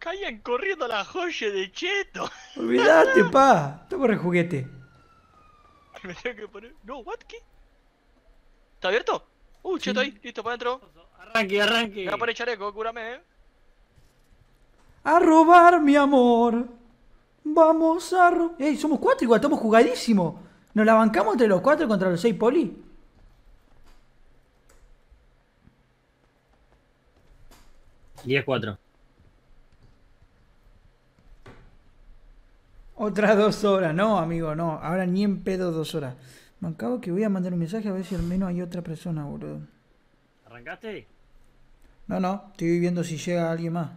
Caían corriendo a la joya de cheto. Olvídate, pa. Toma el juguete. Me tengo que poner. No, what? ¿Qué? ¿Está abierto? Sí. Cheto ahí, listo, para adentro. Arranque, Me voy a arranque. poner chaleco, cúrame, A robar, mi amor. Vamos a robar. Ey, somos cuatro igual, estamos jugadísimos. ¿Nos la bancamos entre los cuatro contra los 6 poli? 10-4. Otras 2 horas, no, amigo, no. Ahora ni en pedo 2 horas. Me acabo que voy a mandar un mensaje a ver si al menos hay otra persona, boludo. ¿Arrancaste? No, no, estoy viendo si llega alguien más.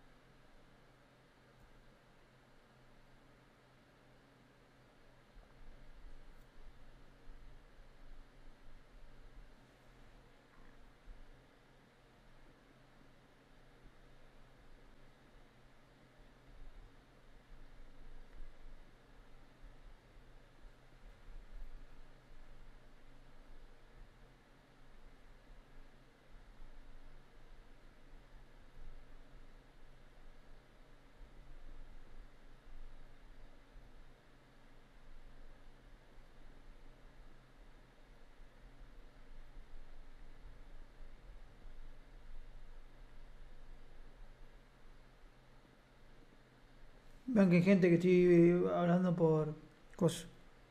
Vean que hay gente que estoy hablando por cosas.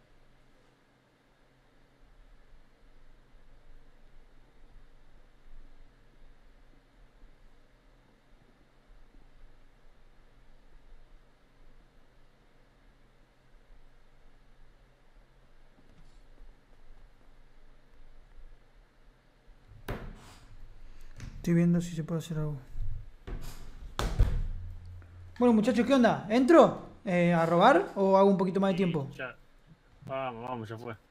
Estoy viendo si se puede hacer algo. Bueno, muchachos, ¿qué onda? ¿Entro a robar o hago un poquito más de tiempo? Ya. Vamos, ya fue.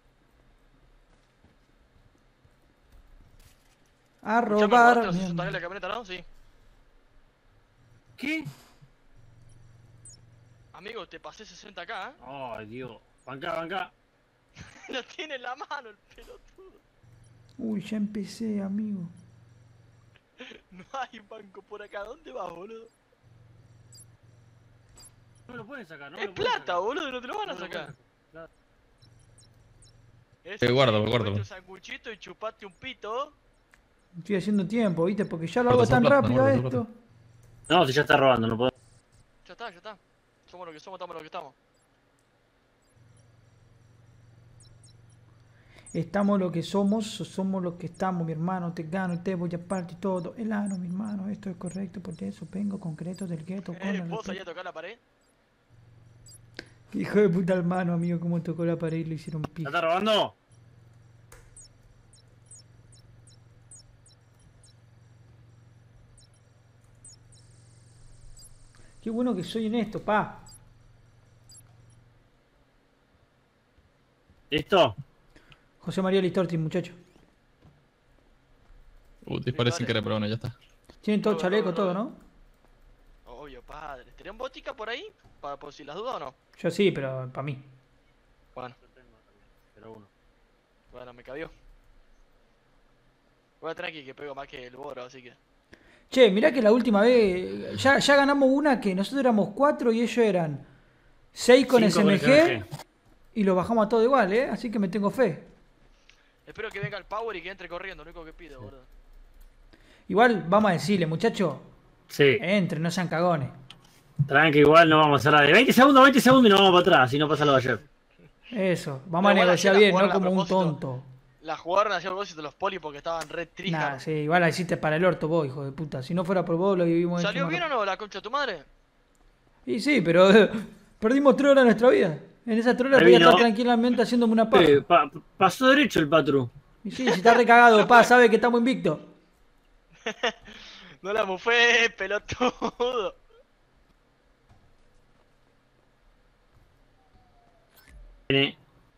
A Escuchame, robar. ¿robaste los 60 de la camioneta, no? Sí. ¿Qué? Amigo, te pasé 60 acá, Ay, Dios. Banca, banca. Lo tiene en la mano el pelotudo. Uy, ya empecé, amigo. No hay banco por acá. ¿Dónde vas, boludo? No me lo pueden sacar, ¿no? Es plata, boludo. No te lo van a sacar. Claro. Guarda, Comete guarda. un sanguchito y chupate un pito. Estoy haciendo tiempo, ¿viste? Porque ya lo Guarda hago esa tan plata, rápido guarda esa esto. No, si ya está robando, no puedo. Ya está, ya está. Somos lo que somos, estamos lo que estamos. Estamos lo que somos lo que estamos, mi hermano. Te gano y te voy a partir todo. El ano, mi hermano. Esto es correcto, por eso vengo concreto del gueto con el ¿Vos respeto. salías a tocar la pared? Qué hijo de puta hermano, amigo. Cómo tocó la pared y lo hicieron ¿Ya pija. está robando? Qué bueno que soy en esto, pa. ¿Listo? José María Listorti, muchacho. Disparé sin querer, pero bueno, ya está. Tienen todo No, chaleco, no, todo, no. ¿no? Obvio, padre. ¿Tenés botica por ahí? Para por si las dudas o no. Yo sí, pero para mí. Bueno, Yo tengo también, pero uno. bueno, me cabió. Voy a tranqui que pego más que el boro, así que. Che, mirá que la última vez ya ganamos una que nosotros éramos 4 y ellos eran 6 con 5 con SMG y lo bajamos a todo igual, ¿eh? Así que me tengo fe. Espero que venga el power y que entre corriendo, lo único que pido, boludo. Igual vamos a decirle, muchachos, Sí. entre, no sean cagones. Tranqui, igual no vamos a hacer nada de 20 segundos y nos vamos para atrás, si no pasa lo de ayer. Eso, vamos Pero a igual negociar ayer la bien, no jugaron a como un propósito. tonto. La jugaron hacia el de los poli porque estaban re Nah, tristes. sí, igual la hiciste para el orto vos, hijo de puta. Si no fuera por vos lo vivimos hecho ¿Salió más bien o rápido. no la concha de tu madre? Y sí, pero perdimos 3 horas de nuestra vida. En esas 3 horas Ahí podía vino. estar tranquilamente haciéndome una paja. Pasó derecho el patru. Y sí, si está recagado, pa, sabe que estamos invictos. No la mufé, pelotudo. Viene.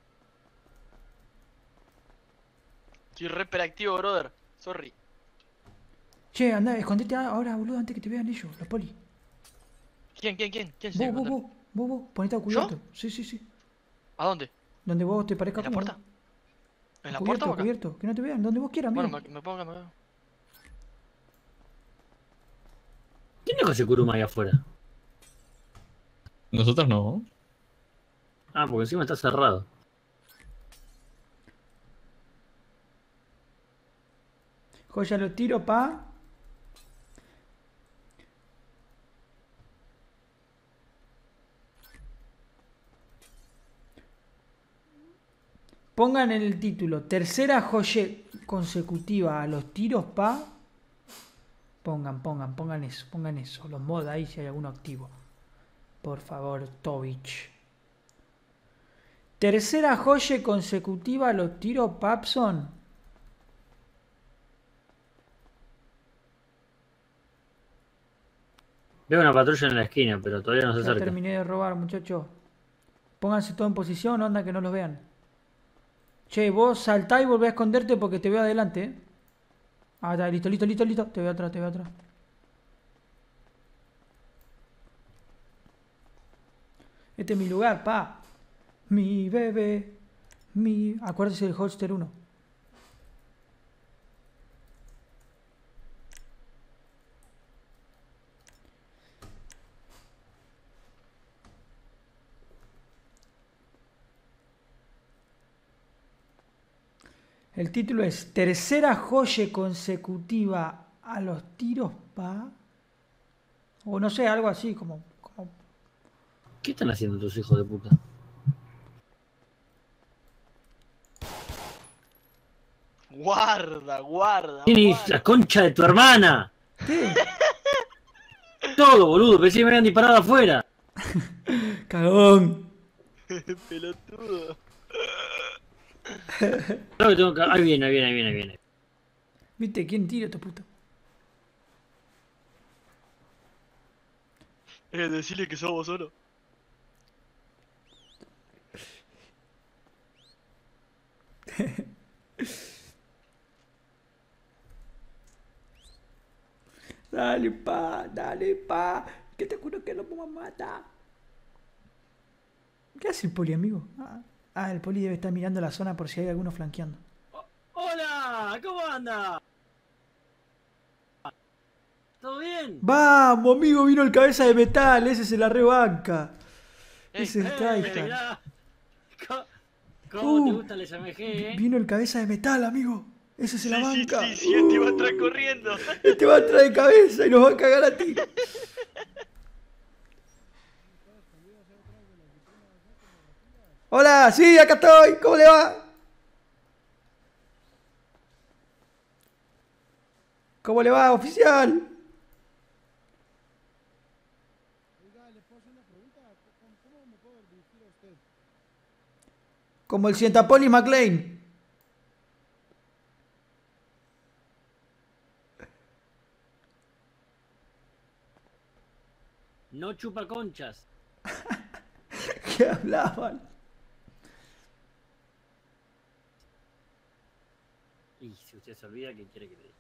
Estoy re hiperactivo, brother. Sorry. Che, anda, escondete ahora, boludo, antes que te vean ellos, los poli. ¿Quién se Vos, tiene que vos, encontrar? vos, ponete a cubierto. Sí, sí, sí. ¿A dónde? Donde vos te parezca ¿En la cómodo. puerta? ¿En la Cubierto, puerta o acá? cubierto, que no te vean, donde vos quieras, amigo. Bueno, me pongo acá, me pongo. ¿Quién dejó ese Kuruma ahí afuera? Nosotros no. Ah, porque encima está cerrado. Joya los tiro, pa. Pongan en el título, tercera joya consecutiva a los tiros, pa. Pongan eso. Los mods ahí si hay alguno activo. Por favor, Tovich. Tercera joya consecutiva a los tiros, Papson. Veo una patrulla en la esquina, pero todavía no se Ya acerca. terminé de robar, muchachos. Pónganse todo en posición, onda que no los vean. Che, vos saltá y volvé a esconderte porque te veo adelante, ¿eh? Ah, está, listo. Te veo atrás. Este es mi lugar, pa. Mi bebé. Acuérdese del Holster 1. El título es tercera joya consecutiva a los tiros, pa. O no sé, algo así como... ¿Qué están haciendo tus hijos de puta? Guarda. ¡Tienes la concha de tu hermana! ¿Qué? Todo, boludo. Pensé que me habían disparado afuera. Cagón. Pelotudo. Creo que tengo que... Ahí viene. ¿Viste quién tira tu puta? Decirle que sos vos solo. Dale, pa. Que te juro que lo vamos a matar. ¿Qué hace el poli, amigo? El poli debe estar mirando la zona por si hay alguno flanqueando. ¡Hola! ¿Cómo anda? ¿Todo bien? Vamos, amigo, vino el cabeza de metal, ese se la rebanca. Ese es Taika. mirá. ¿Cómo te Uh, gusta el SMG, eh? Vino el cabeza de metal, amigo. Ese se la banca. Sí, este va a estar corriendo. Este va a traer de cabeza y nos va a cagar a ti. Hola, sí, acá estoy. ¿Cómo le va? ¿Cómo le va, oficial? Como el Cientapolis McLean. No chupa conchas. ¿Qué hablaban? Y si usted se olvida, ¿qué quiere que le diga?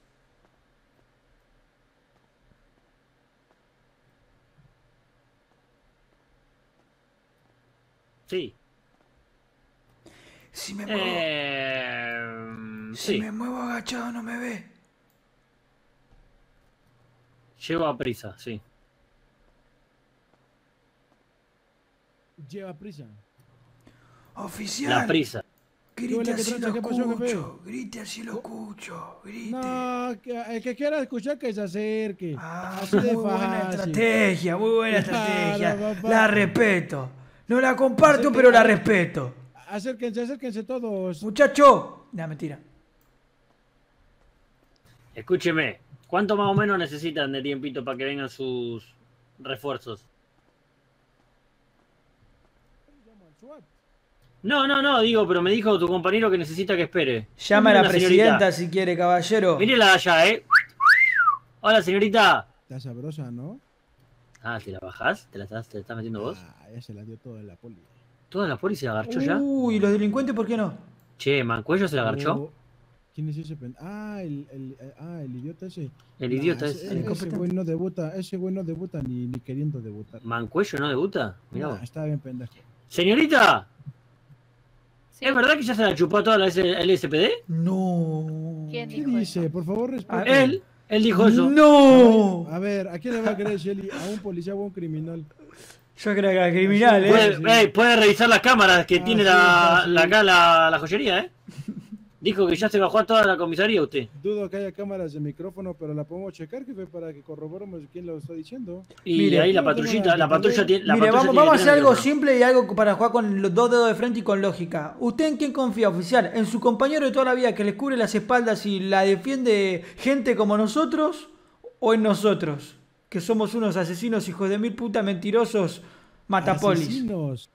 Sí. Si me muevo, Sí. me muevo agachado no me ve. Llevo a prisa, sí. Lleva prisa. Oficial. La prisa. Grite Hola, ¿qué así lo tranza? ¿Qué pasó, jefe? escucho. Grite así lo escucho. Grite. No, el que quiera escuchar que se acerque. Ah, Así de muy buena fácil. estrategia, muy buena Claro, estrategia. papá. La respeto. No la comparto, Así que- pero la respeto. Acérquense todos. Muchacho. No, mentira. Escúcheme. ¿Cuánto más o menos necesitan de tiempito para que vengan sus refuerzos? No, digo, pero me dijo tu compañero que necesita que espere. Llama a Mire la señorita. presidenta si quiere, caballero. Mírela allá, Hola, señorita. Está sabrosa, ¿no? Ah, ¿te la bajás? ¿Te la estás metiendo vos? Ah, ya se la dio toda la poli. ¿Toda la poli se la agarchó ya? Uy, los delincuentes, ¿por qué no? Che, ¿Mancuello se la agarchó? Oh, ¿quién es ese el idiota ese. El idiota ese, ese. ese güey no debuta, ni queriendo debutar. ¿Mancuello no debuta? Mirá vos. Está bien pendejo. Señorita, Sí. ¿es verdad que ya se la chupó toda la LSPD? No. ¿Quién ¿Qué dijo dice? eso? Por favor, respete. Él dijo eso. No. A ver, ¿a quién le va a creer, Shelly? ¿A un policía o a un criminal? Yo creo que era criminal, Puede revisar las cámaras que tiene sí, acá la joyería, Dijo que ya se bajó a toda la comisaría usted. Dudo que haya cámaras de micrófono, pero la podemos checar, jefe, para que corroboremos quién lo está diciendo. Y Mire, ahí la yo no patrullita, tengo la patrulla tiene. La Mire, patrulla vamos, tiene vamos a que hacer tener algo micrófono. simple y algo para jugar con los dos dedos de frente y con lógica. ¿Usted en quién confía, oficial? ¿En su compañero de toda la vida que le cubre las espaldas y la defiende gente como nosotros? ¿O en nosotros? Que somos unos asesinos, hijos de mil puta, mentirosos, matapolis. Asesinos.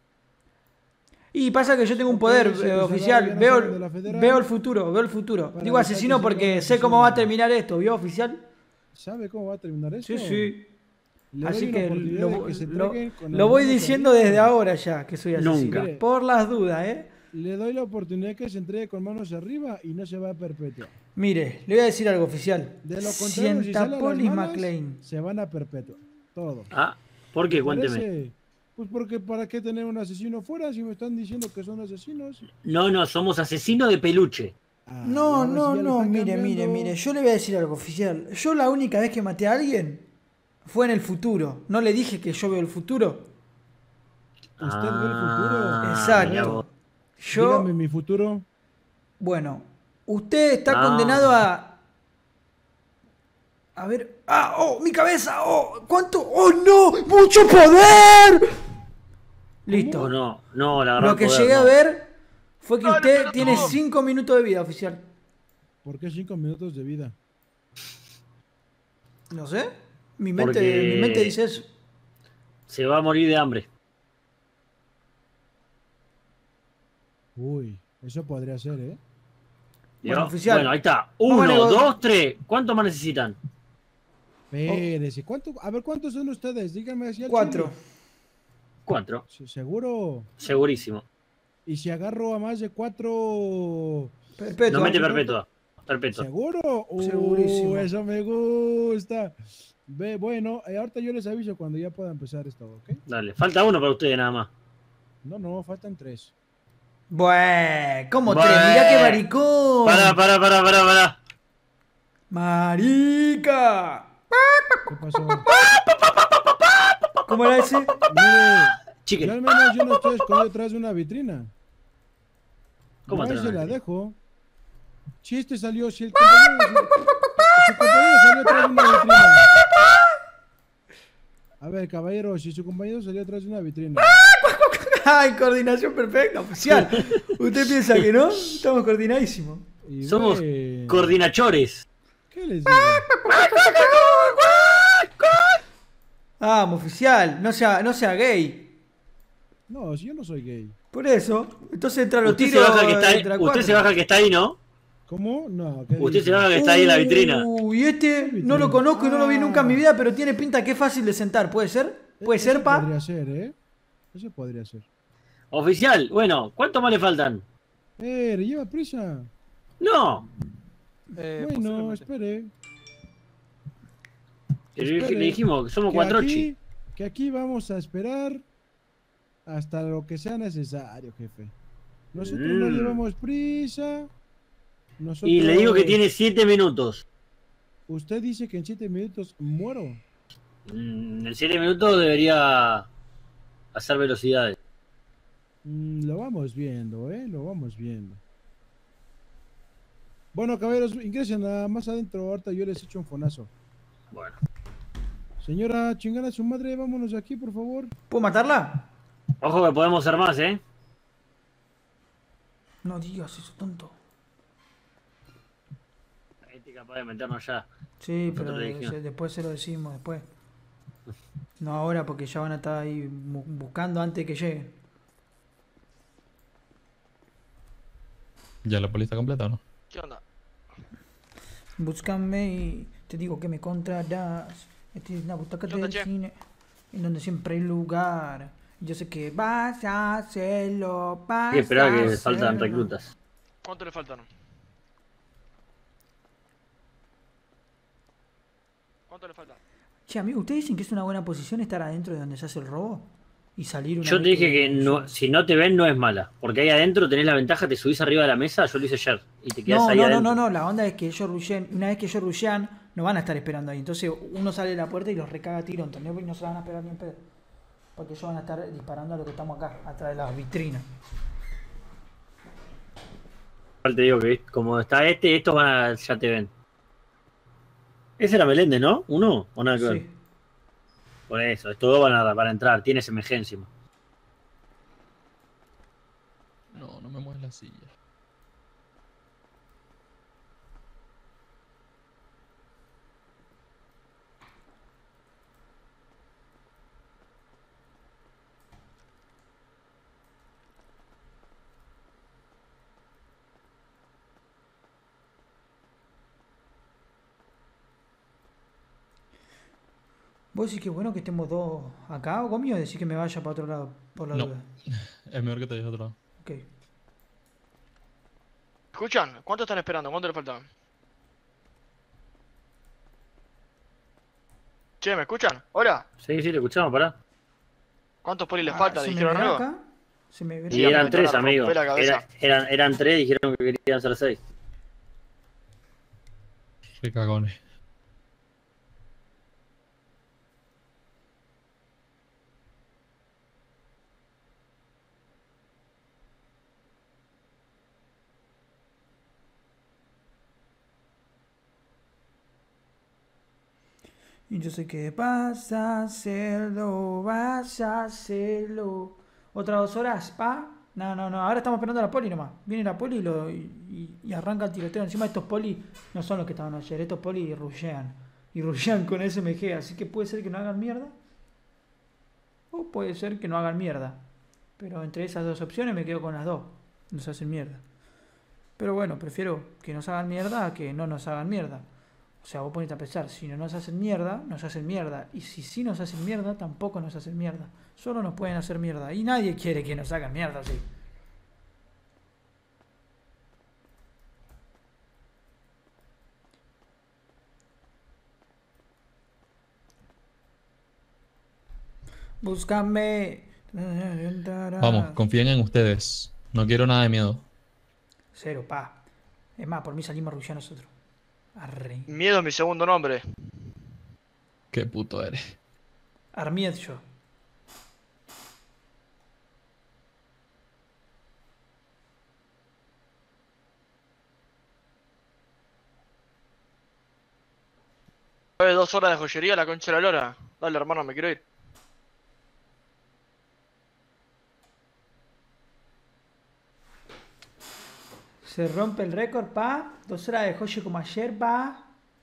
Y pasa que yo tengo un poder, Ok, se oficial. ya no Veo, saben de la federal. veo el futuro, veo el futuro. Para Digo los asesino ataques porque ilegales, sé cómo va a asesino. terminar esto, ¿vio, oficial? ¿Sabe cómo va a terminar esto? Sí, sí. Le doy Así una que oportunidad de que se entreguen con lo voy algunos diciendo arriba. desde ahora ya que soy asesino. Nunca. Por las dudas, ¿eh? Le doy la oportunidad que se entregue con manos arriba y no se va a perpetua. Mire, le voy a decir algo, oficial. De lo Si contrario, si sale a las Antapolis malas, McLean. se van a perpetua. Todo. Ah, ¿por qué? Cuénteme. ¿Parece? Pues porque ¿para qué tener un asesino fuera si me están diciendo que son asesinos? No, somos asesinos de peluche. Ah, No, ahora sí no, ya le no, están mire, cambiando. mire. Yo le voy a decir algo, oficial. Yo la única vez que maté a alguien fue en el futuro. ¿No le dije que yo veo el futuro? ¿Usted ve el futuro? Exacto. mira vos. Yo, Dígame mi futuro. bueno, usted está Ah. condenado a... A ver... ¡Ah! ¡Oh! ¡Mi cabeza! ¡Oh! ¿Cuánto? ¡Oh, no! ¡Mucho poder! Listo. No, la verdad. Lo que llegué a ver fue que Dale, usted pelotudo. tiene 5 minutos de vida, oficial. ¿Por qué 5 minutos de vida? No sé. Mi Porque- mente dice eso. Se va a morir de hambre. Uy, eso podría ser, ¿eh? Bueno, ¿Vio? oficial. Bueno, ahí está. Vamos a 1, nego- 2, 3. ¿Cuánto más necesitan? Espérese, a ver, ¿cuántos son ustedes? Díganme así al 4. chile. 4. ¿Seguro? Segurísimo. ¿Y si agarro a más de 4? Perpetua. No mete perpetua. Perpetua. ¿Seguro? Segurísimo. Eso me gusta. Bueno, ahorita yo les aviso cuando ya pueda empezar esto, ¿ok? Dale. Falta uno para ustedes nada más. No, faltan 3. Bueh, ¿cómo Bueh. 3? Mirá qué maricón. Pará. Marica. ¿Qué pasó? ¿Cómo era ese? Mire, yo Chicken. al menos yo no estoy escondido detrás de una vitrina. ¿Cómo Ahí atrás de se una la vitrina? dejo. Si este salió, si el compañero, su compañero salió atrás de una vitrina. A ver, caballero, si su compañero salió atrás de una vitrina. Ay, coordinación perfecta, oficial. ¿Usted piensa que no? Estamos coordinadísimos. Y Somos bueno, coordinachores. ¿qué les digo? Vamos, oficial, no sea gay. No, si yo no soy gay. Por eso, entonces entra los Usted se tiros. baja el que está ahí. entre Usted cuatro. se baja el que está ahí, ¿no? ¿Cómo? No, ¿qué Usted dice? se baja el que está ahí en la vitrina. Y este no lo conozco y no lo vi nunca en mi vida, pero tiene pinta que es fácil de sentar. ¿Puede ser? ¿Puede ser, Eso pa? Podría ser, ¿eh? Eso podría ser. Oficial, bueno, ¿cuánto más le faltan? Lleva prisa. No. Bueno, espere. Le dijimos que somos Que cuatro chi. aquí, que aquí vamos a esperar hasta lo que sea necesario, jefe. Nosotros no llevamos prisa. Nosotros... Y le digo que tiene 7 minutos. Usted dice que en 7 minutos muero. En 7 minutos debería hacer velocidades. Lo vamos viendo, Lo vamos viendo. Bueno, caballeros, ingresen más adentro. Ahorita yo les echo un fonazo. Bueno. Señora, chingada su madre, vámonos de aquí, por favor. ¿Puedo matarla? Ojo que podemos ser más, ¿eh? No digas eso, tonto. Este es capaz de meternos ya. Sí, Nosotros pero le dijimos. después se lo decimos, después. No ahora, porque ya van a estar ahí buscando antes de que lleguen. ¿Ya la poli está completa o no? ¿Qué onda? Búscame y te digo que me encontrarás. Esta es la butaca ¿Qué onda, del che? cine, en donde siempre hay lugar. Yo sé que vas a hacerlo, vas Hay que esperar a que faltan hacerlo. reclutas. ¿Cuánto le faltan? ¿Cuánto le faltan? Che, amigo, ¿ustedes dicen que es una buena posición estar adentro de donde se hace el robo? Y salir una Yo vez te dije que no, si no te ven no es mala. Porque ahí adentro tenés la ventaja, te subís arriba de la mesa, yo lo hice ayer. Y te quedás No, ahí no, no, adentro. no, no, la onda es que ellos rushean, una vez que ellos rushean, no van a estar esperando ahí. Entonces uno sale de la puerta y los recaga a tiro, ¿entendés? Y no se van a esperar ni en pedo. Porque ellos van a estar disparando a lo que estamos acá, atrás de las vitrinas. Igual te digo que como está estos van a, ya te ven. Ese era Meléndez, ¿no? ¿Uno? ¿O nada que ver? Sí. Por eso, estos dos van a entrar, tienes emergencia. No, no me mueves la silla. ¿Vos decís que bueno que estemos dos acá o conmigo? Decís que me vaya para otro lado, por la No. duda. Es mejor que te deje a otro lado. Ok. ¿Escuchan? ¿Cuánto están esperando? ¿Cuánto le faltan? Che, ¿me escuchan? ¿Hola? Sí, sí, te escuchamos, pará. ¿Cuántos polis les Ah, faltan? ¿se me ¿Dijeron verá algo? acá? ¿Se me verá? Y Dígame, eran me te van a tres, amigo. romper la cabeza. Eran tres, dijeron que querían ser 6. Qué cagones. Y yo sé que vas a hacerlo, vas a hacerlo. ¿Otras 2 horas, pa? No, ahora estamos esperando a la poli nomás. Viene la poli y arranca el tiroteo. Encima estos poli no son los que estaban ayer, estos poli rushean. Y rushean con SMG, así que puede ser que no hagan mierda. O puede ser que no hagan mierda. Pero entre esas dos opciones me quedo con las dos. Nos hacen mierda. Pero bueno, prefiero que nos hagan mierda a que no nos hagan mierda. O sea, vos ponete a pensar, si no nos hacen mierda, nos hacen mierda. Y si sí nos hacen mierda, tampoco nos hacen mierda. Solo nos pueden hacer mierda. Y nadie quiere que nos hagan mierda así. Búscame. Vamos, confíen en ustedes. No quiero nada de miedo. Cero, pa. Es más, por mí salimos a rushear nosotros. Arre. Miedo es mi segundo nombre. Qué puto eres. Armied yo. Después de 2 horas de joyería, la concha de la lora. Dale, hermano, me quiero ir. Se rompe el récord, pa. 2 horas de joya como ayer, pa.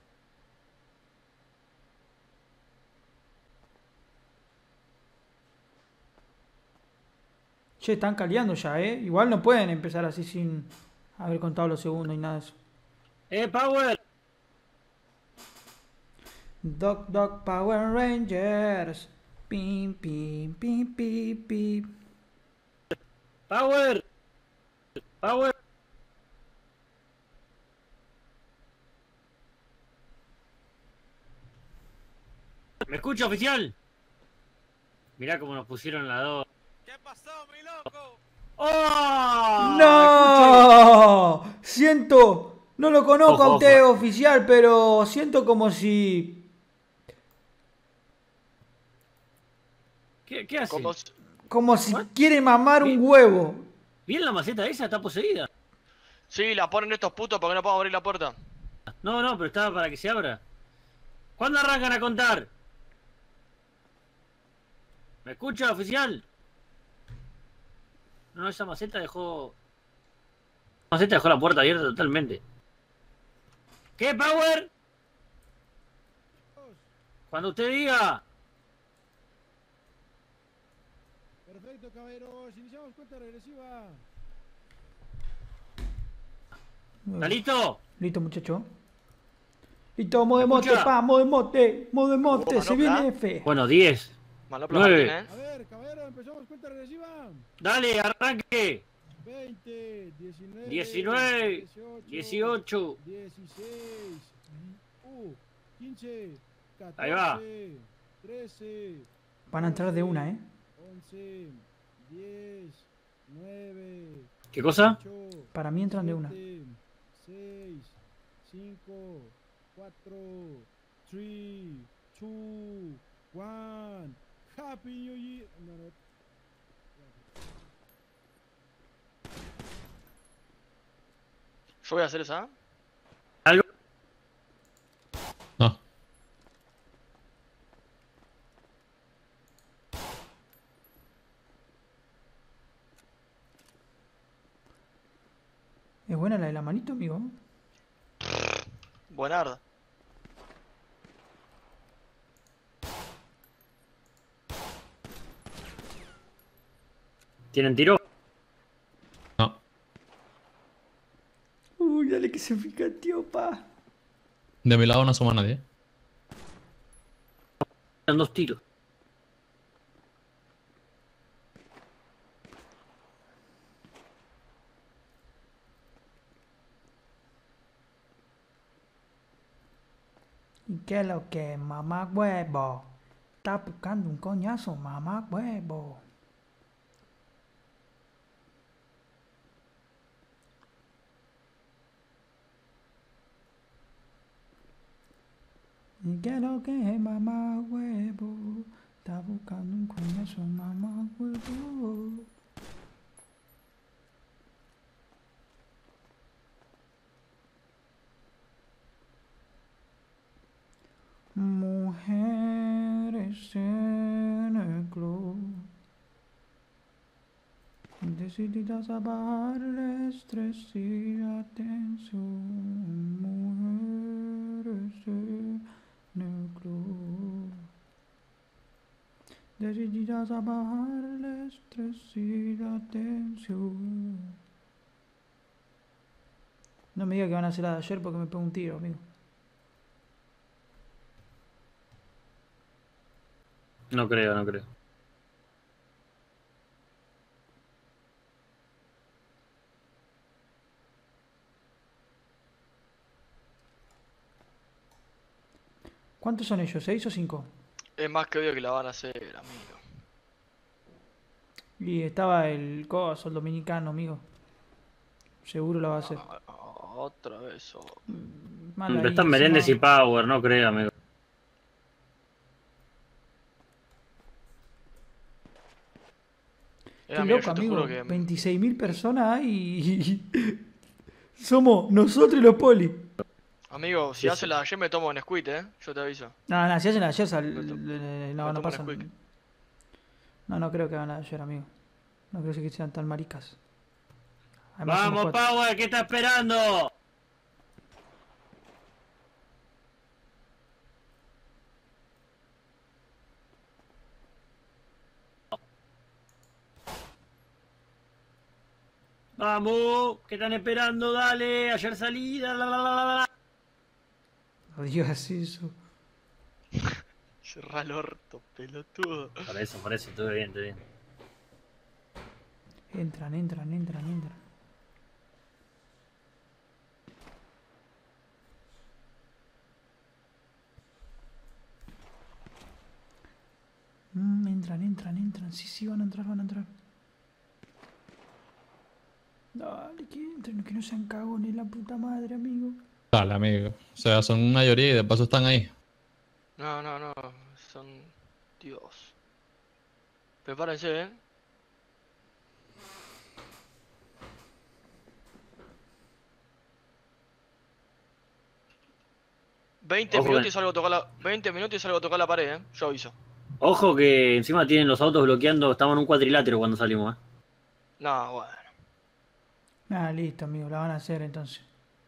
Che, están caleando ya, Igual no pueden empezar así sin haber contado los segundos y nada de eso. Power! Doc Power Rangers. Pim, pim, pim, pim, pim. Power! Power! ¿Me escucha, oficial? Mirá cómo nos pusieron la 2. ¿Qué pasó, mi loco? ¡Oh! ¡No! Siento. No lo conozco Ojo, a usted, ojo. oficial, pero siento como si. ¿Qué hace? Como... Como si quiere mamar un huevo. ¿Bien la maceta esa? ¿Está poseída? Sí, la ponen estos putos porque no podemos abrir la puerta. No, pero estaba para que se abra. ¿Cuándo arrancan a contar? ¿Me escucha, oficial? No, esa maceta dejó... La maceta dejó la puerta abierta totalmente. ¿Qué, Power? Cuando usted diga. Perfecto, caballeros. Iniciamos cuenta regresiva. ¿Está listo? Listo, muchacho. Listo, modo de ¿Me mote, escucha? pa, modo de mote, ¿Hubo se manopla? viene F. Bueno, 10. Malopla 9. Martín, A ver, caballeros, empezamos cuenta regresiva. Dale, arranque. 20, 19, 19, 18. 16, 15, 14, Ahí va. 13, Van a entrar de una, 11, 10, 9, ¿Qué cosa? 8, Para mí entran de una. 6, 5, 4, 3, 2, 1. Happy New Year. No, no. Yo voy a hacer esa. ¿Algo? No. Es buena la de la manito, amigo. Buenarda. ¿Tienen tiro? No. Uy, dale que se pica, tío, pa. De mi lado no asoma nadie. Eran 2 tiros. ¿Y qué es lo que, mamá huevo? Está buscando un coñazo, mamá huevo. ¿Y qué es lo que, mamá huevo? Está buscando un coñazo, mamá huevo. Mujeres en el club, decididas a bajar el estrés y la tensión. Mujeres en el club, decididas a bajar el estrés y la tensión. No me diga que van a hacer la de ayer porque me pego un tiro, amigo. No creo, no creo. ¿Cuántos son ellos? ¿6 o 5? Es más que obvio que la van a hacer, amigo. Y estaba el coso, el dominicano, amigo. Seguro la va a hacer. Otra vez. Mal ahí, Están Meléndez y encima. Power, no creo, amigo. Qué Amigo, loco, yo te amigo. juro que... 26.000 personas y somos nosotros y los poli. Amigo, si Sí, hace sí. la de ayer me tomo un squid, yo te aviso. No, no, si hacen ayer, Me no tomo un pasan. squid. No, no creo que hagan la de ayer, amigo. No creo que sean tan maricas. Además, somos ¡Vamos, 4. Power! ¿Qué está esperando? ¡Vamos! ¿Qué están esperando? ¡Dale! Ayer salí. La, la, la, la, la. No digas eso. Cerrá el orto, pelotudo. Por eso, todo bien, todo bien. Entran. Entran. Sí, van a entrar. Dale, que entren, que no sean cagones, la puta madre, amigo. Dale, amigo. O sea, son mayoría y de paso están ahí. No, son... Dios. Prepárense, 20 Ojo, minutos y salgo a tocar la... 20 minutos y salgo a tocar la pared, Yo aviso. Ojo que encima tienen los autos bloqueando. Estamos en un cuadrilátero cuando salimos, No, bueno. Ah, listo, amigo, la van a hacer entonces.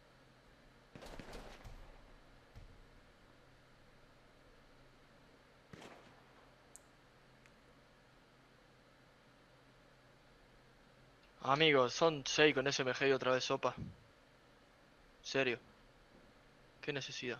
Amigos, son 6 con SMG y otra vez sopa. Serio. ¿Qué necesidad?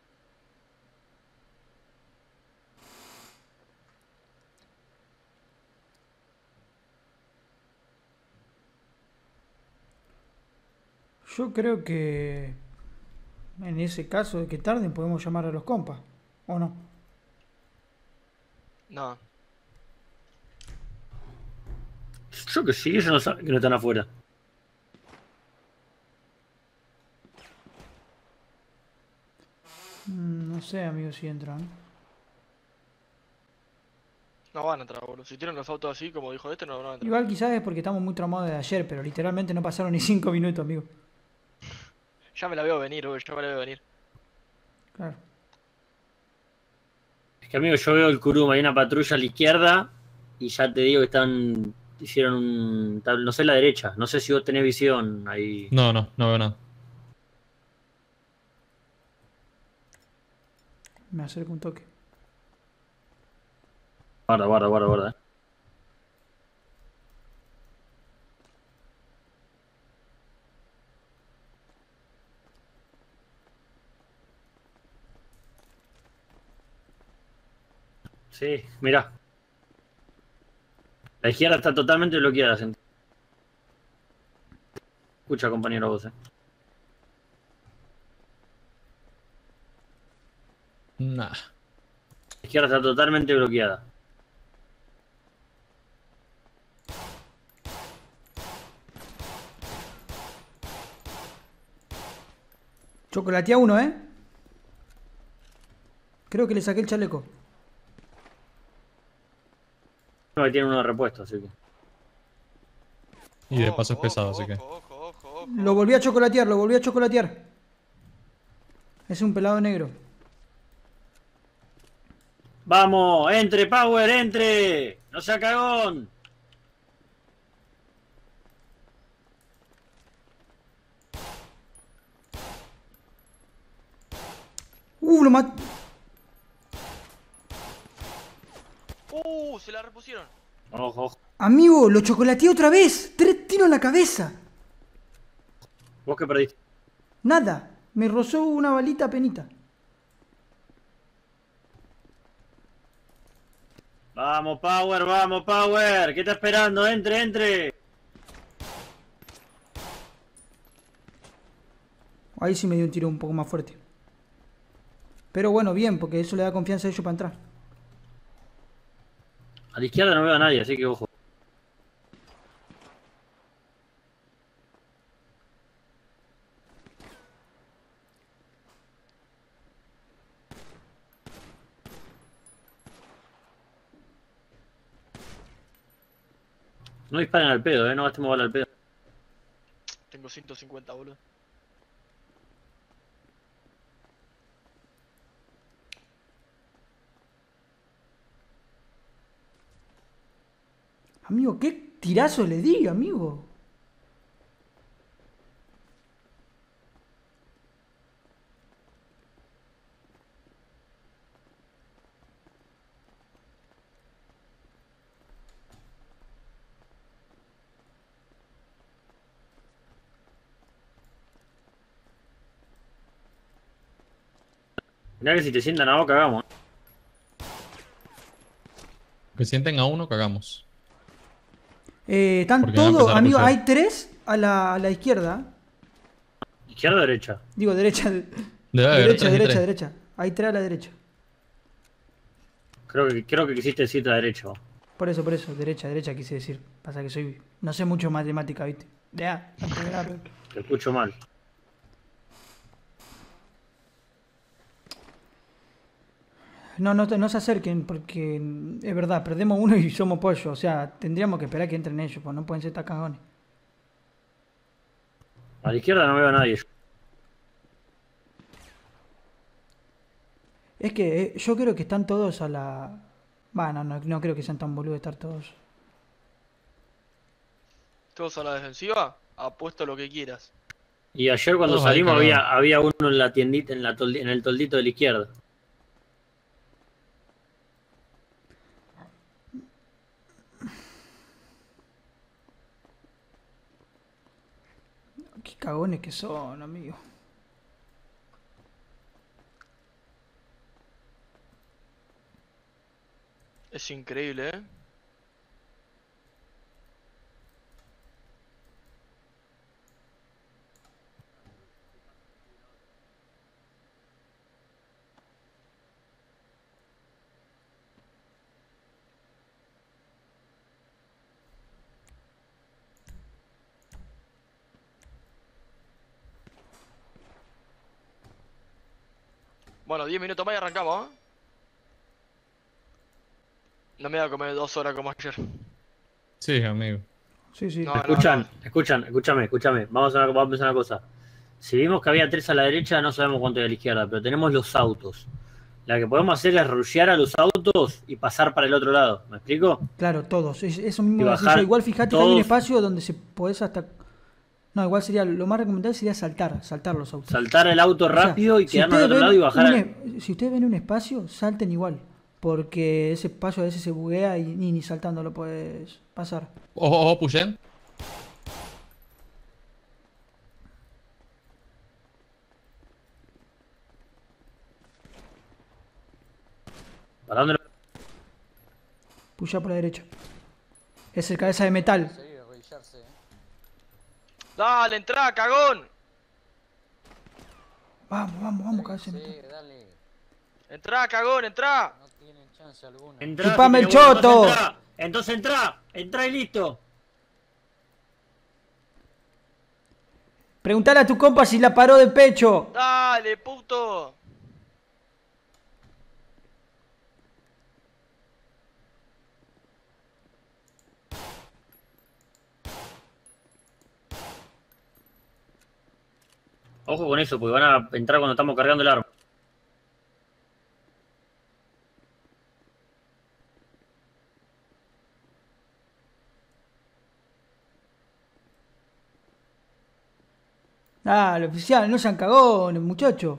Yo creo que en ese caso de que tarden podemos llamar a los compas, ¿o no? No. Yo que sí, ellos no saben que no están afuera. No sé, amigo, si entran. No van a entrar, boludo. Si tienen los autos así, como dijo este, no van a entrar. Igual quizás es porque estamos muy traumados de ayer, pero literalmente no pasaron ni 5 minutos, amigo. Ya me la veo venir, boludo. Ya me la veo venir. Claro. Es que amigo, yo veo el Kurum, hay una patrulla a la izquierda y ya te digo que hicieron un, no sé la derecha, no sé si vos tenés visión ahí. No, no, no veo nada. Me acerco un toque. Guarda, guarda, guarda, guarda. Sí, mirá. La izquierda está totalmente bloqueada, gente. Escucha, compañero, vos, Nah. La izquierda está totalmente bloqueada. Chocolatea uno, ¿eh? Creo que le saqué el chaleco. No, que tiene uno de repuesto, así que. Y de Ojo, paso es pesado, ojo, así que. ojo, ojo, ojo, ojo. Lo volví a chocolatear, lo volví a chocolatear. Es un pelado negro. ¡Vamos! ¡Entre, Power! ¡Entre! ¡No sea cagón! Lo mató. Se la repusieron. Ojo, ojo. Amigo, lo chocolateé otra vez. 3 tiros en la cabeza. ¿Vos qué perdiste? Nada. Me rozó una balita penita. ¡Vamos, Power! ¡Vamos, Power! ¿Qué está esperando? ¡Entre, entre! Ahí sí me dio un tiro un poco más fuerte. Pero bueno, bien, porque eso le da confianza a ellos para entrar. A la izquierda no veo a nadie, así que ojo. No disparen al pedo, no gastemos bala al pedo. Tengo 150, boludo. Amigo, ¿qué tirazo le di, amigo? Mirá que si te sientan a vos, cagamos. Que sienten a uno, cagamos. Están Porque van a todos, empezar a amigo, rushear. hay 3 a la izquierda. ¿Izquierda o derecha? Digo, derecha. Debe haber Derecha, tres y derecha, tres. derecha. Hay 3 a la derecha. Creo que quisiste decir la derecha vos. Por eso, derecha, derecha quise decir. Pasa que soy. No sé mucho matemática, ¿viste? Ya, Te escucho mal. no se acerquen porque es verdad, perdemos uno y somos pollo. O sea, tendríamos que esperar que entren ellos, pues no pueden ser tan cagones. A la izquierda no veo a nadie. Es que yo creo que están todos a la. Bueno, no creo que sean tan boludos de estar todos. Todos a la defensiva. Apuesto lo que quieras. Y ayer cuando Todos ahí salimos cagados. había uno en la tiendita, en el toldito de la izquierda. Qué cagones que son, amigo. Es increíble, ¿eh? Bueno, 10 minutos más y arrancamos, ¿eh? No me voy a comer 2 horas como ayer. Sí, amigo. Sí, sí. No, Escúchame. Vamos a pensar una cosa. Si vimos que había 3 a la derecha, no sabemos cuánto hay a la izquierda, pero tenemos los autos. La que podemos hacer es rushear a los autos y pasar para el otro lado. ¿Me explico? Claro, todos. Eso mismo Y iba a decir bajar yo. Igual fíjate que hay un todos. espacio donde se podés hasta. No, igual sería. Lo más recomendable sería saltar los autos. Saltar el auto O sea, rápido y si quedarnos al ustedes otro lado y ven bajar. si ustedes ven un espacio, salten igual. Porque ese espacio a veces se buguea y ni saltando lo puedes pasar. Ojo, ojo, pushen. ¿Para dónde lo... Puya por la derecha. Es el cabeza de metal. Dale, entrá, cagón. Vamos, cabeza de metal. Entrá, cagón, entrá. Entrá, ¡Chupame si el tenés huevos, choto! Entonces entrá y listo. Preguntale a tu compa si la paró de pecho. Dale, puto. Ojo con eso, porque van a entrar cuando estamos cargando el arma. Dale, oficial, no sean cagones, muchachos.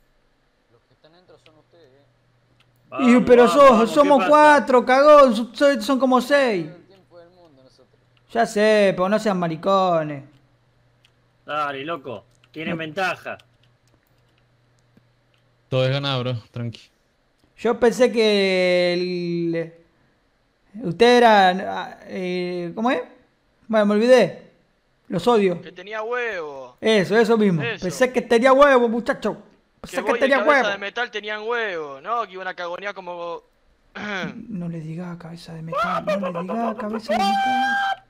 Vamos, Pero vamos, ¿qué somos pasa? 4, cagón. Son como 6. Ya sé, pero no sean maricones. Dale, loco. Tienen ventaja. Todo es ganado, bro. Tranqui. Yo pensé que usted era. ¿Cómo es? Bueno, me olvidé. Los odio. Que tenía huevo. Eso mismo. Eso. Pensé que tenía huevo, muchacho. Que Pensé vos que y el tenía cabeza huevo. de metal tenían huevo. No, que iban a cagonear como... No le diga cabeza de metal. No le diga cabeza de metal.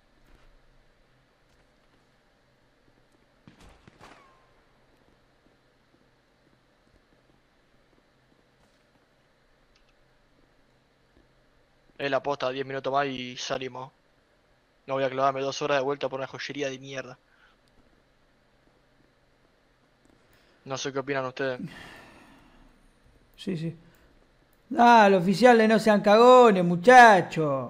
Es la posta, 10 minutos más y salimos. No voy a clavarme 2 horas de vuelta por una joyería de mierda. No sé qué opinan ustedes. Sí. Ah, los oficiales no sean cagones, muchachos.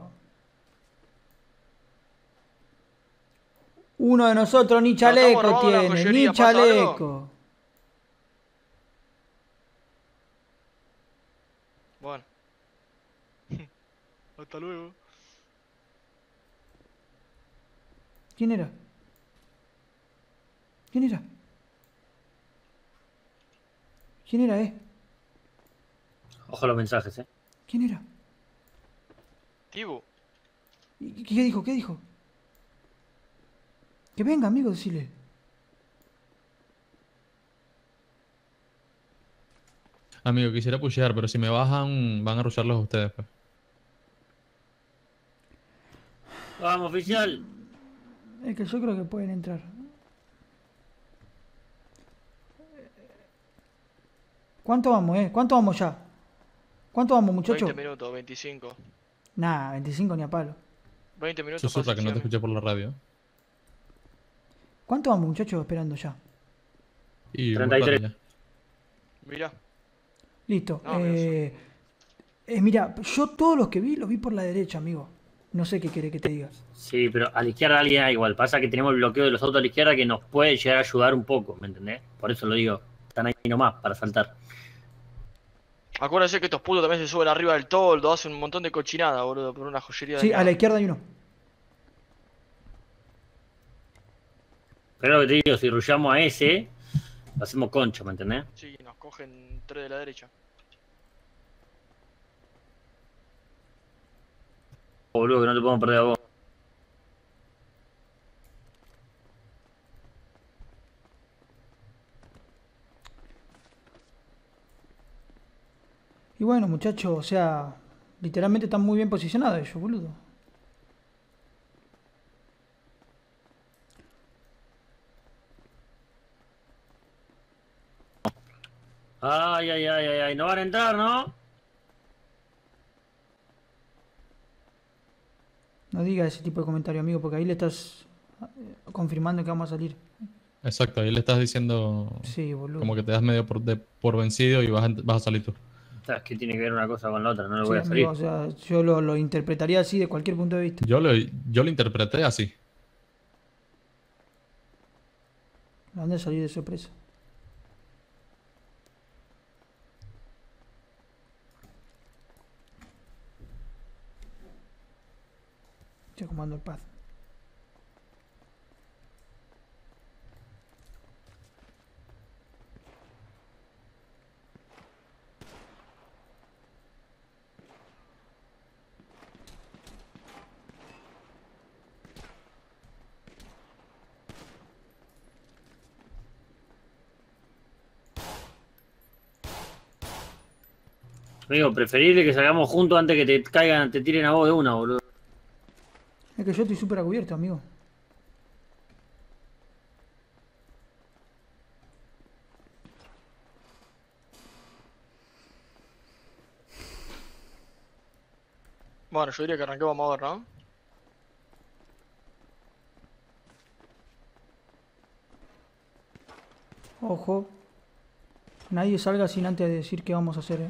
Uno de nosotros ni estamos chaleco robando la tiene, joyería, ni ¿pasa algo? chaleco. Bueno. Hasta luego. ¿Quién era? ¿Quién era? ¿Quién era, Ojo a los mensajes, ¿Quién era? Tibu. ¿Qué dijo? ¿Qué dijo? Que venga, amigo, decile. Amigo, quisiera pushear, pero si me bajan, van a rusharlos ustedes, pues. Vamos, oficial. Es que yo creo que pueden entrar. ¿Cuánto vamos, ¿Cuánto vamos ya? ¿Cuánto vamos, muchachos? 20 minutos, 25. Nah, 25 ni a palo. 20 minutos Susurra que no te secciones. escuché por la radio. ¿Cuánto vamos, muchachos, esperando ya? Y 33. ya. Mirá. Listo. No, Mira, yo todos los que vi, los vi por la derecha, amigo. No sé qué quiere que te diga. Sí, pero a la izquierda alguien hay igual. Pasa que tenemos el bloqueo de los autos a la izquierda que nos puede llegar a ayudar un poco, ¿me entendés? Por eso lo digo. Están ahí nomás para saltar. Acuérdense que estos putos también se suben arriba del toldo, hacen un montón de cochinada, boludo, por una joyería de Sí, a la mierda. izquierda hay uno. Pero lo que te digo, si rushamos a ese, lo hacemos concha, ¿me entendés? Sí, nos cogen 3 de la derecha. Boludo, que no te podemos perder a vos. Y bueno, muchachos, o sea, literalmente están muy bien posicionados ellos, boludo. Ay, no van a entrar, ¿no? No diga ese tipo de comentario, amigo, porque ahí le estás confirmando que vamos a salir. Exacto, ahí le estás diciendo Sí, boludo. como que te das medio por vencido y vas a salir tú. O sea, es que tiene que ver una cosa con la otra, no le Sí, voy a salir. amigo, o sea, yo lo interpretaría así de cualquier punto de vista. Yo lo interpreté así. Anda a salir de sorpresa. Estoy comando el pad. Amigo, preferible que salgamos juntos antes que te caigan, te tiren a vos de una, boludo. Es que yo estoy súper a cubierto, amigo. Bueno, yo diría que arranquemos a mover, ¿no? Ojo. Nadie salga sin antes de decir qué vamos a hacer,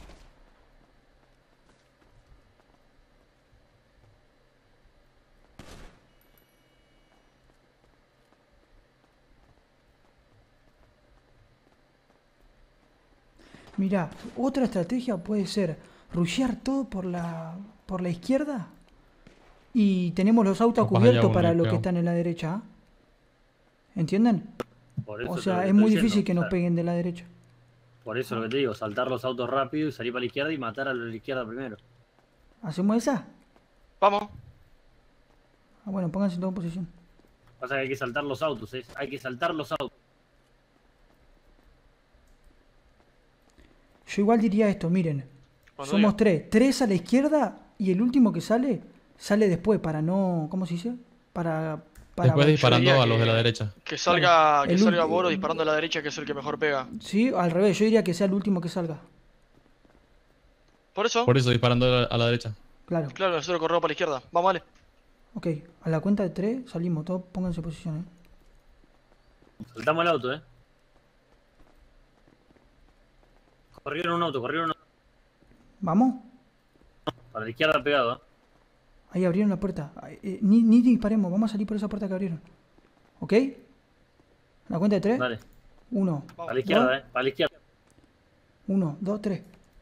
Mira, otra estrategia puede ser rushear todo por la izquierda y tenemos los autos Capaz cubiertos haya para uno los que pegado. están en la derecha. ¿Ah? ¿Entienden? Por eso O te lo sea, que es estoy muy diciendo, difícil que o nos sea, peguen de la derecha. Por eso lo que te digo, saltar los autos rápido y salir para la izquierda y matar a los de la izquierda primero. ¿Hacemos esa? Vamos. Ah, bueno, pónganse en toda posición. Pasa que hay que saltar los autos, hay que saltar los autos. Yo igual diría esto, miren. Cuando Somos diga. tres a la izquierda y el último que sale después para no... ¿Cómo se dice? Para Después disparando diría a los de la que- derecha. Que salga, Claro, que el salga ulti- Boro disparando a la derecha, que es el que mejor pega. Sí, al revés, yo diría que sea el último que salga. Por eso, Por eso disparando a la derecha. Claro. claro, nosotros corremos para la izquierda. Vamos, vale. Ok, a la cuenta de 3 salimos, todos pónganse en posición, Saltamos el auto, Corrieron un auto. ¿Vamos? Para la izquierda pegado, Ahí abrieron la puerta. Ni disparemos, vamos a salir por esa puerta que abrieron. ¿Ok? A la cuenta de 3. Dale, 1, para la izquierda, para la izquierda. 1, 2, 3.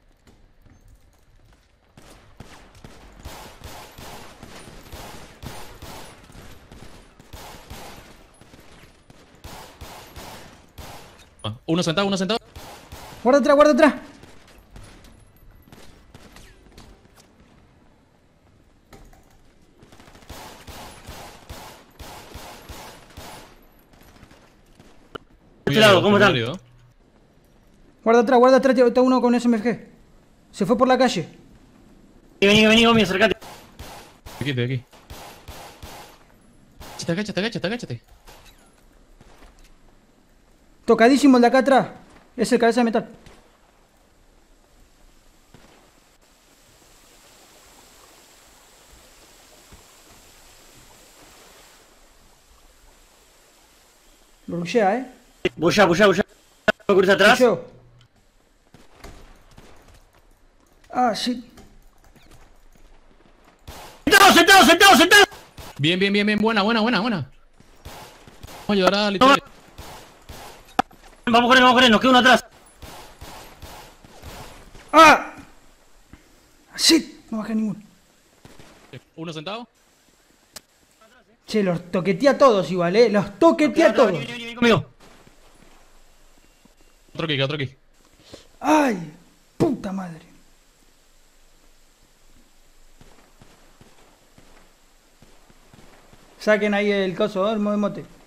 Ah, uno sentado, uno sentado. Guarda atrás, guarda atrás. De este lado, ¿cómo están? Herido. Guarda atrás, está uno con SMG. Se fue por la calle. Vení, Gomi, acercate. De aquí. Agáchate. Tocadísimo el de acá atrás. Es el cabeza de metal. Lo rushea, Bulla. ¿Me cruza atrás? Rusheo. Ah, sí. ¡Sentado! Bien. Buena. Vamos a ayudar a Literal. Vamos con él, nos queda uno atrás. ¡Ah! ¡Shit! No bajé ninguno. Uno sentado. Che, los toquetea a todos igual, los toquetea a todos. Vení conmigo. Otro aquí. ¡Ay! ¡Puta madre! Saquen ahí el coso, el mote.